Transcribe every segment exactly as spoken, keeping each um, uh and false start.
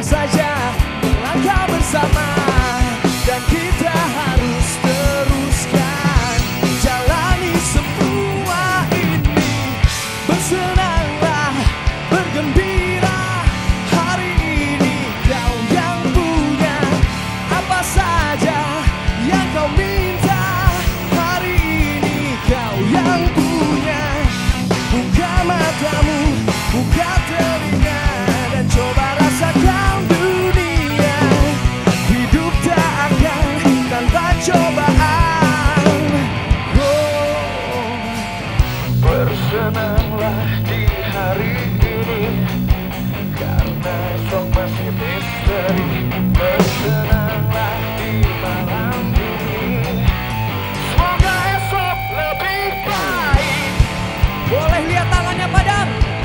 saja melangkah bersama, dan kita harus teruskan jalani semua ini. Bersenanglah, bergembira, hari ini kau yang punya. Apa saja yang kau minta, hari ini kau yang punya. Buka matamu, buka telinga, dan coba rasakan dunia. Hidup tak akan tanpa cobaan. Oh, bersenanglah di hari ini, karena esok masih misteri. Bersenanglah di malam ini, semoga esok lebih baik. Boleh lihat tangannya padam.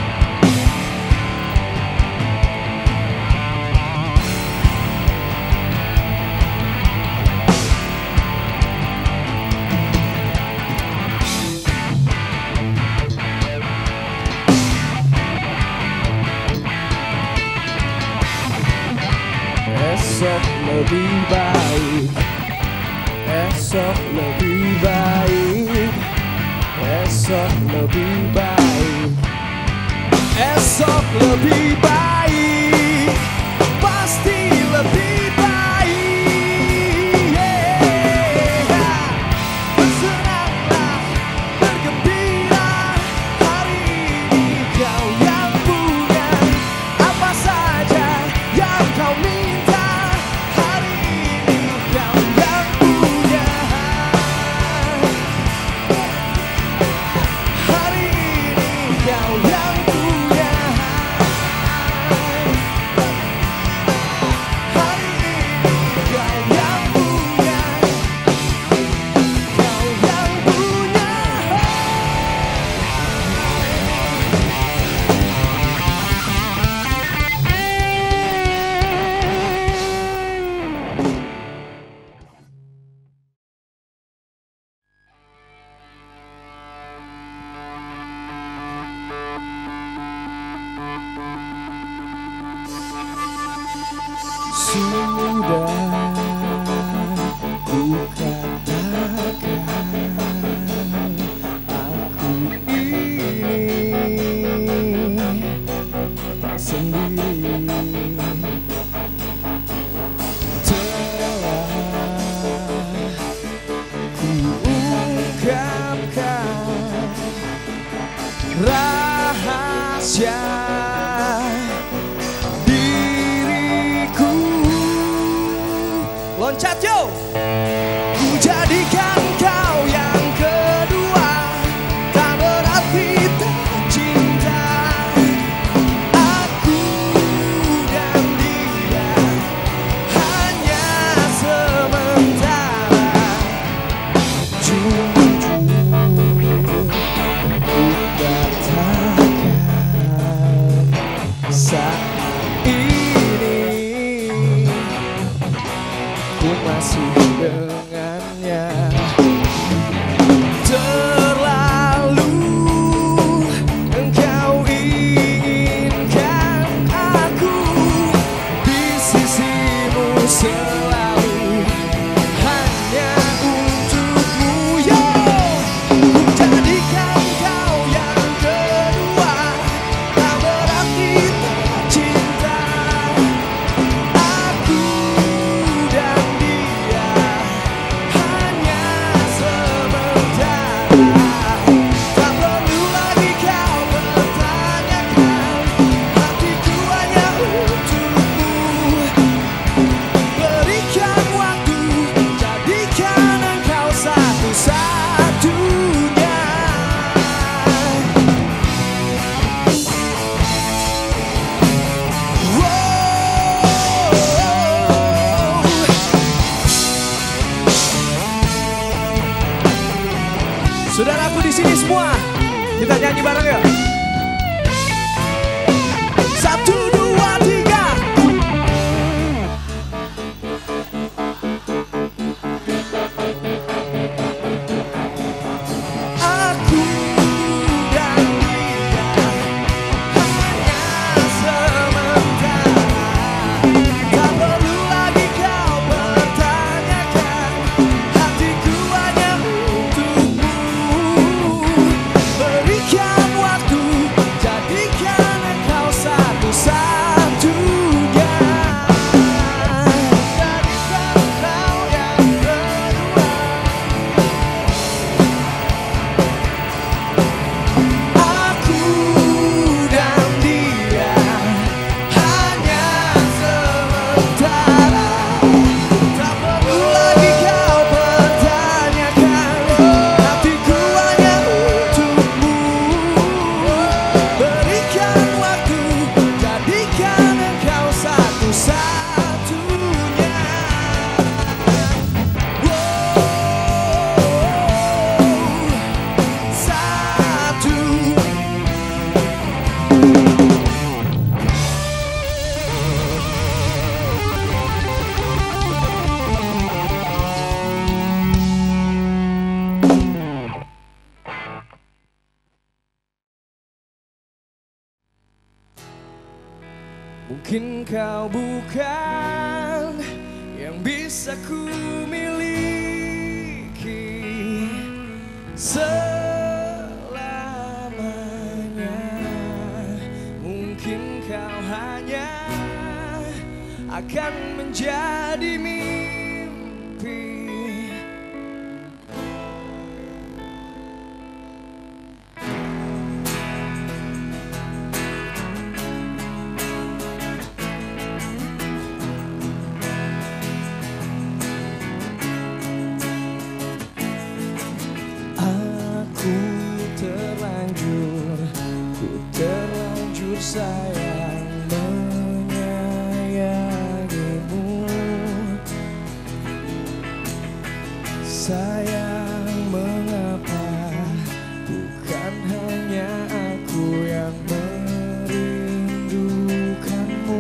Esok lebih baik, esok lebih baik, esok lebih baik, esok lebih baik, pasti lebih baik. Yeah. Bersenanglah, bergembira, hari ini kau yang punya. Apa saja yang kau minta, hari ini kau yang punya. Hari ini kau yang punya. Hari ini kau yang punya. Kau yang punya. Sudah kukatakan aku ini tak sendiri. Telah kuungkapkan rahasia diriku. Loncat yo. Ku jadikan kau yang kedua, tak berarti tak cinta. Aku dan dia hanya sementara. Jujur ku katakan, saat ini ku masih dengannya. Terlalu engkau inginkan aku di sisimu selalu, hanya untukmu. Yo, ku jadikan kau yang kedua, tak berarti tak cinta. Aku dan dia hanya sementara. Tak perlu lagi kau bertanyakan, hatiku hanya untukmu. Berikan waktu, jadikan engkau satu-satunya. Saudaraku di sini semua, kita nyanyi bareng ya. Satu, dua, tiga. Aku dan dia hanya sementara. Mungkin kau bukan yang bisa ku miliki selamanya. Mungkin kau hanya akan menjadi mimpi. Terlanjur, ku terlanjur sayang menyayangimu. Sayang, mengapa bukan hanya aku yang merindukanmu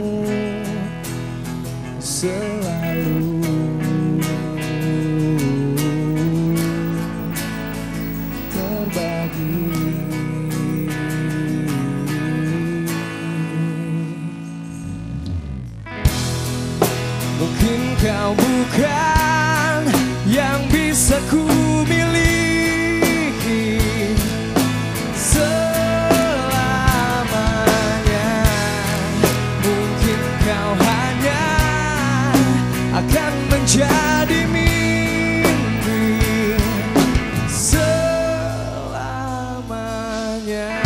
selalu. Mungkin kau bukan yang bisa ku miliki selamanya. Mungkin kau hanya akan menjadi mimpi selamanya.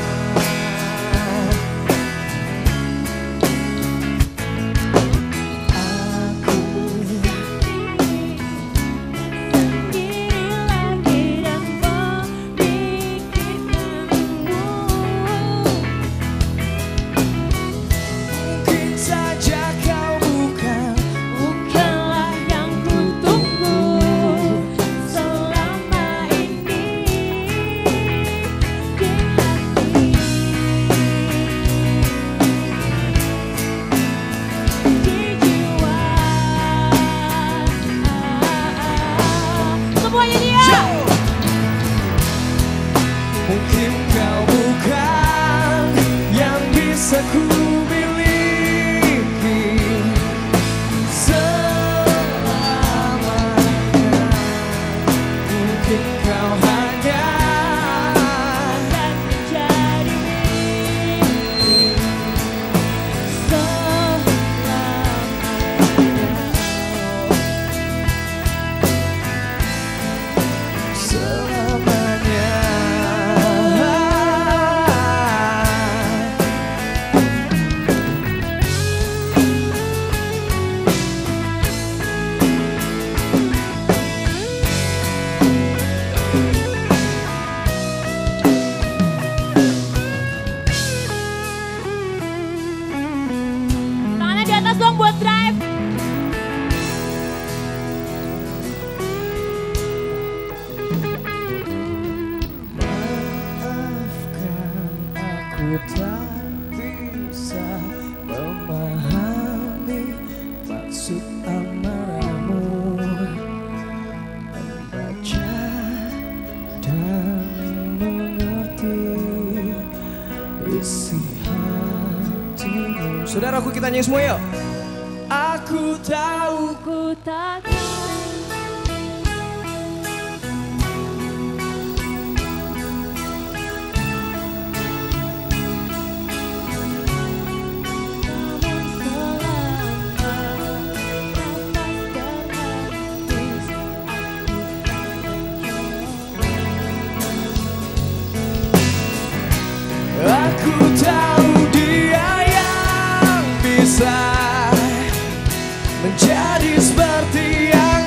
Mungkin kau bukan yang bisa ku miliki selamanya. Mungkin kau hanya akan menjadi mimpi selamanya. Tangannya di atas dong buat drive. Maafkan, aku tak bisa memahami maksud amarahmu, membaca dan mengerti isi hatimu. Saudaraku, kita nyanyi semua yuk. Aku tahu, Ku tak aku tahu dia yang bisa menjadi seperti yang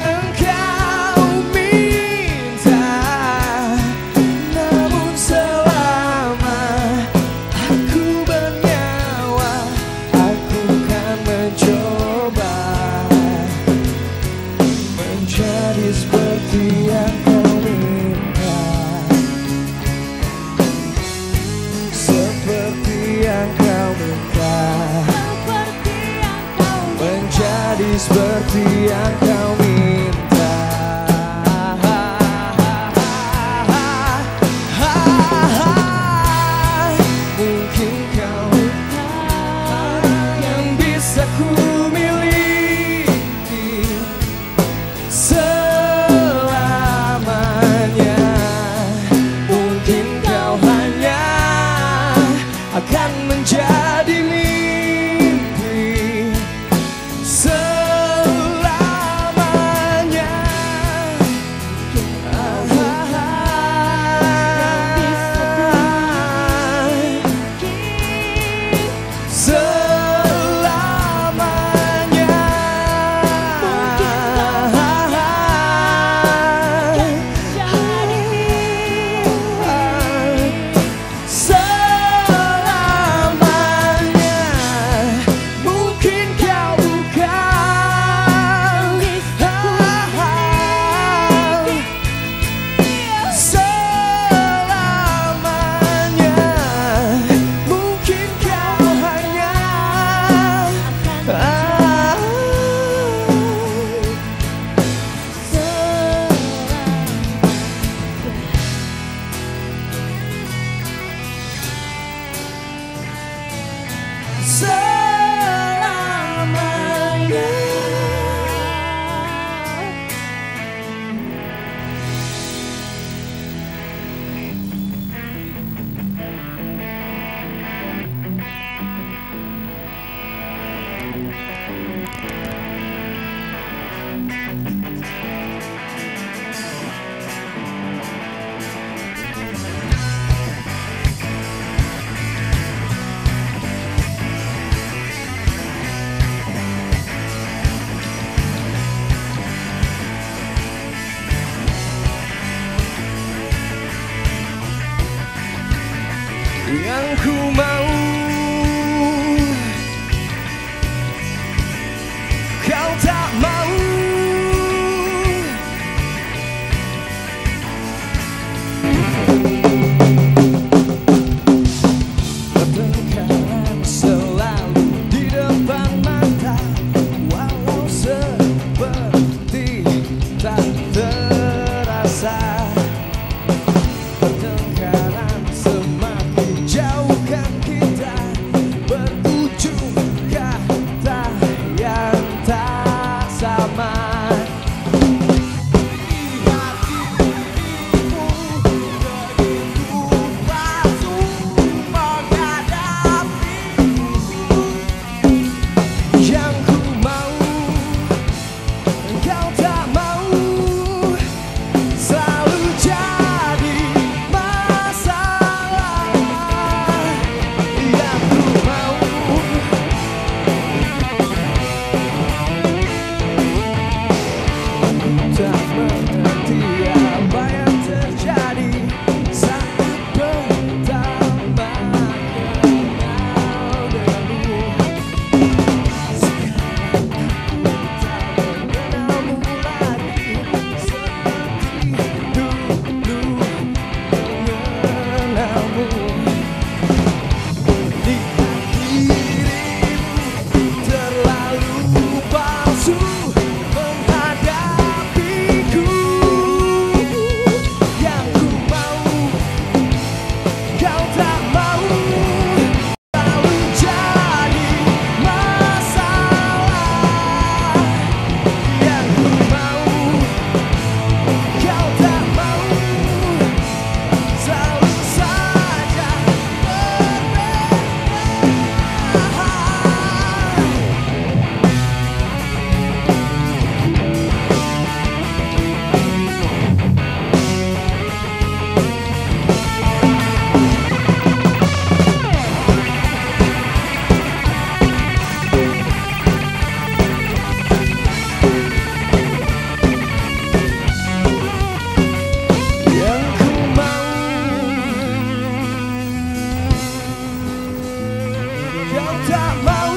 tak mau.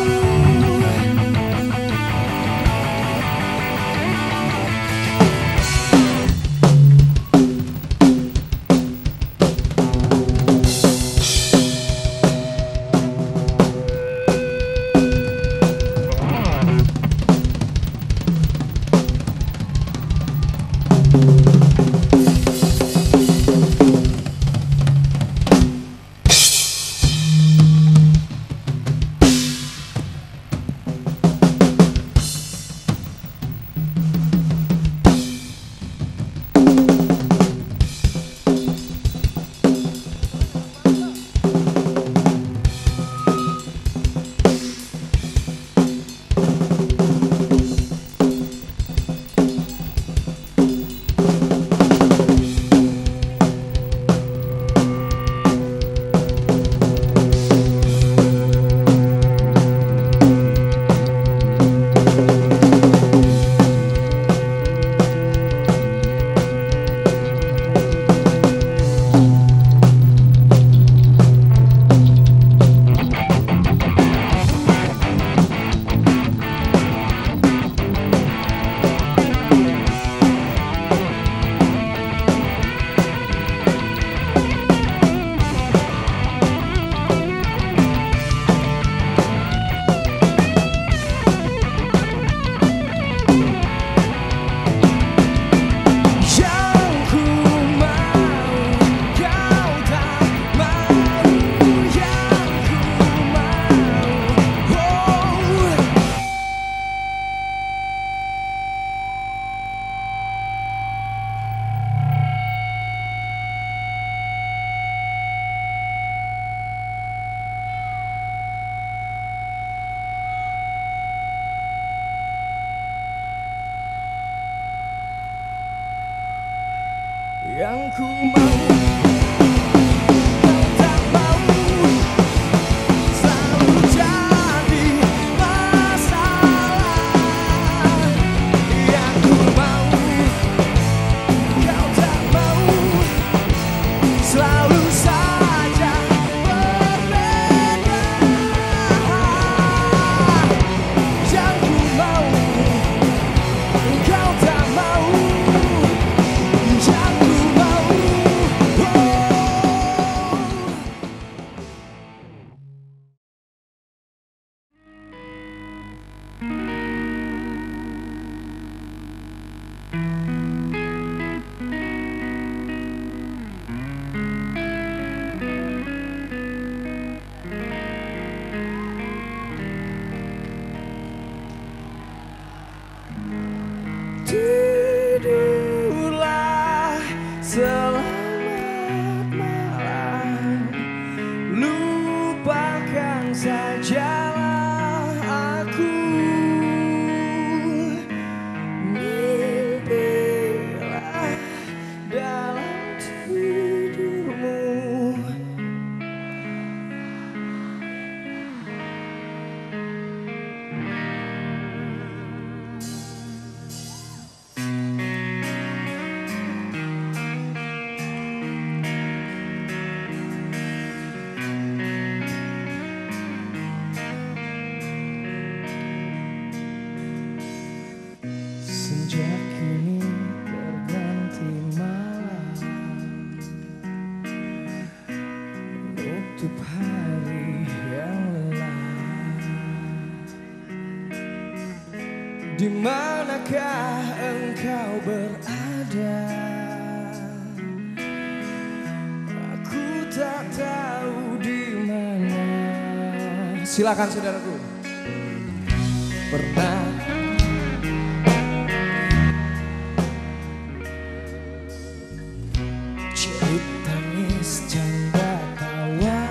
Yang ku mau, kau tak mau, selalu jadi masalah. Yang ku mau, kau tak mau, selalu saja berbeda. Yang ku mau, kau tak mau. Tidurlah selamat malam, lupakan sajalah aku. Mimpilah dalam tidurmu. Sejak kini berganti malam, menutup hari yang lelah. Di manakah engkau berada? Aku tak tahu di mana. Silakan saudaraku. Pernah tangis canda tawa,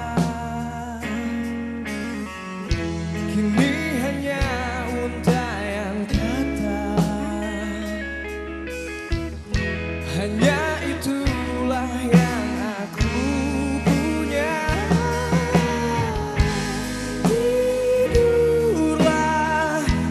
kini hanya untayan kata. Hanya itulah yang aku punya. Tidurlah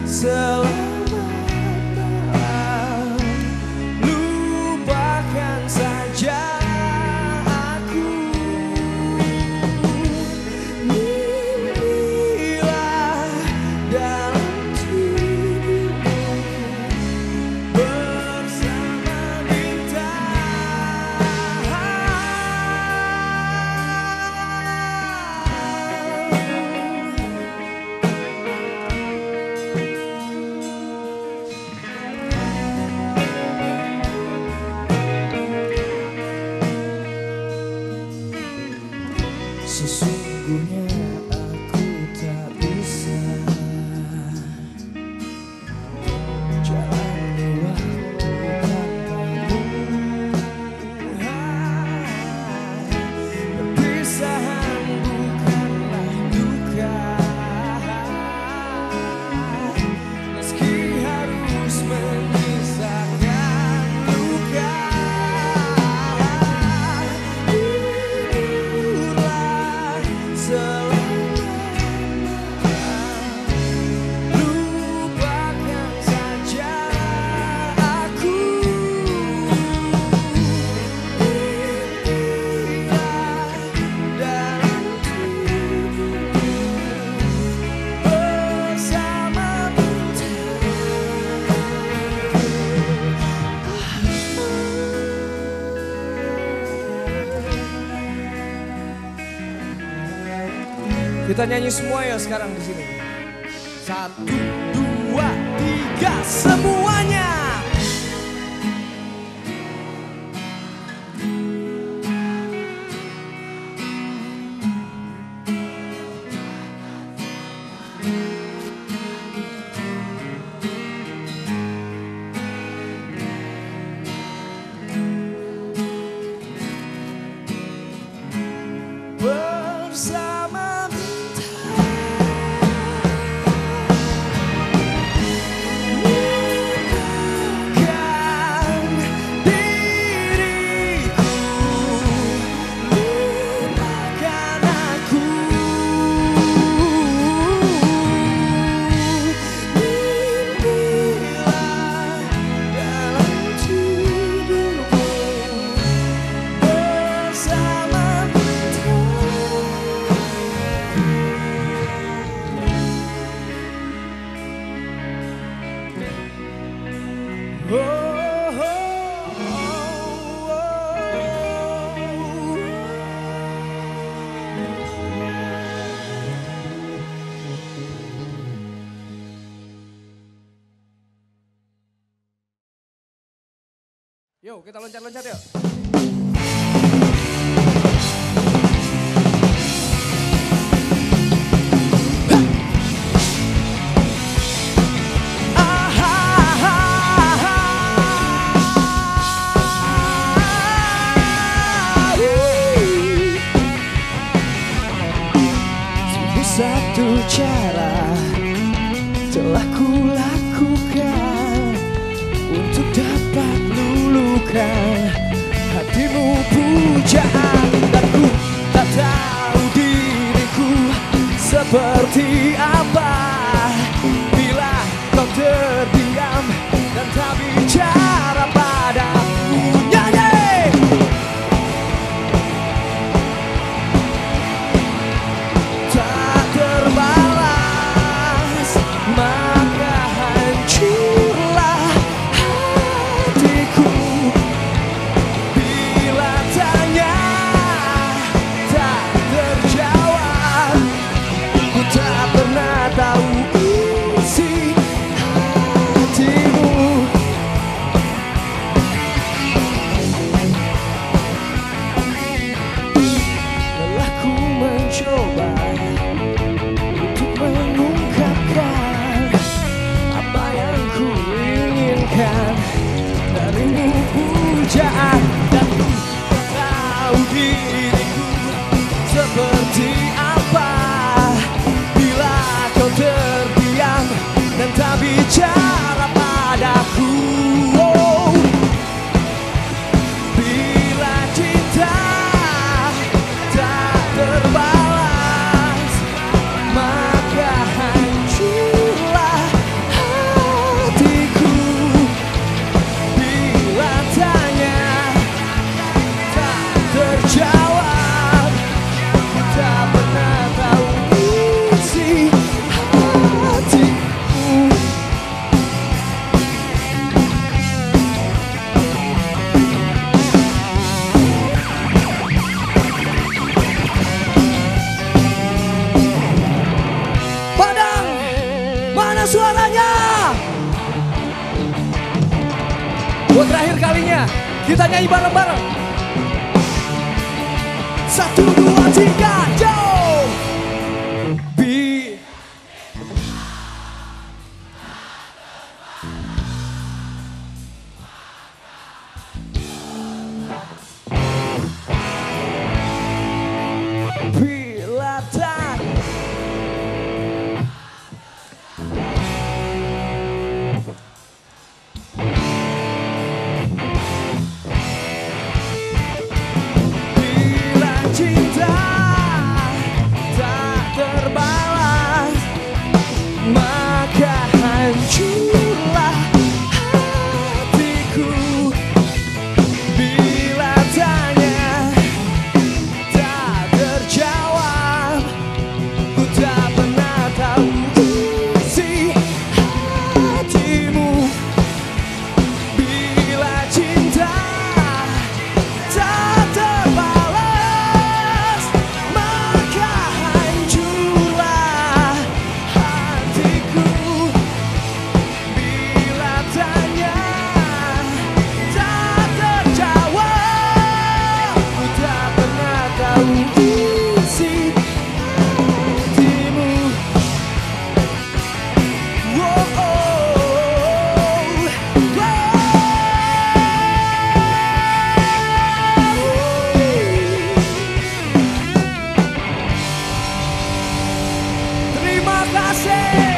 Kita nyanyi semua ya sekarang di sini. Satu, dua, tiga, semuanya. Bersama Oh, oh, oh, oh. Yuk, kita loncat-loncat yuk. Satu cara telah kulakukan untuk dapat luluhkan hatimu pujaan, dan ku tak tahu diriku seperti apa bila kau terdiam dan tak bicara padaku. Nyanyi! Darimu pujaan, dan ku tahu diriku seperti apa bila kau terdiam dan tak bicara padaku. Oh, bila cinta tak terbalas, maka hancurlah hatiku. Terjawab, ku tak pernah tahu isi hatiku. Padang, mana suaranya? Buat terakhir kalinya, kita nyanyi bareng-bareng. Satu, dua, tiga, jauh. Bi. Bila tak cinta kasih.